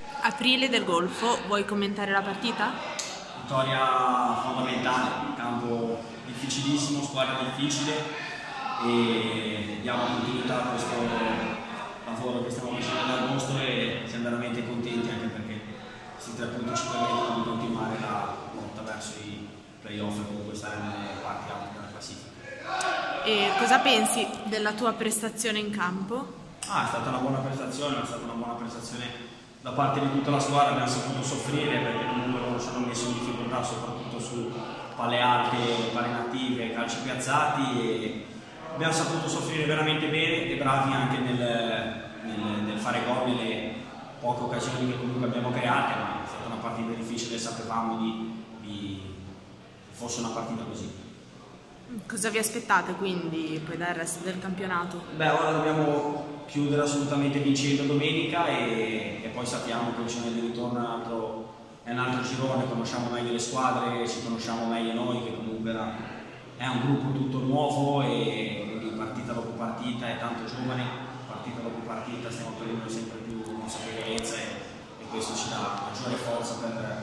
Aprile del Golfo, vuoi commentare la partita? Vittoria fondamentale, campo difficilissimo, squadra difficile e diamo continuità a questo lavoro che stiamo facendo ad agosto e siamo veramente contenti anche perché questi 3 punti ci permettono di continuare la lotta verso i playoff e comunque stare nelle parti alte della classifica. E cosa pensi della tua prestazione in campo? È stata una buona prestazione, da parte di tutta la squadra, abbiamo saputo soffrire perché comunque loro ci hanno messo in difficoltà soprattutto su palle alte, palle native, calci piazzati e abbiamo saputo soffrire veramente bene e bravi anche nel fare gol nelle poche occasioni che comunque abbiamo create, ma è stata una partita difficile e sapevamo di fosse una partita così. Cosa vi aspettate quindi poi dal resto del campionato? Ora dobbiamo chiudere assolutamente vincendo domenica e poi sappiamo che il girone di ritorno è un altro girone, conosciamo meglio le squadre, ci conosciamo meglio noi che comunque è un gruppo tutto nuovo e partita dopo partita è tanto giovane, partita dopo partita stiamo prendendo sempre più consapevolezza e questo ci dà maggiore forza per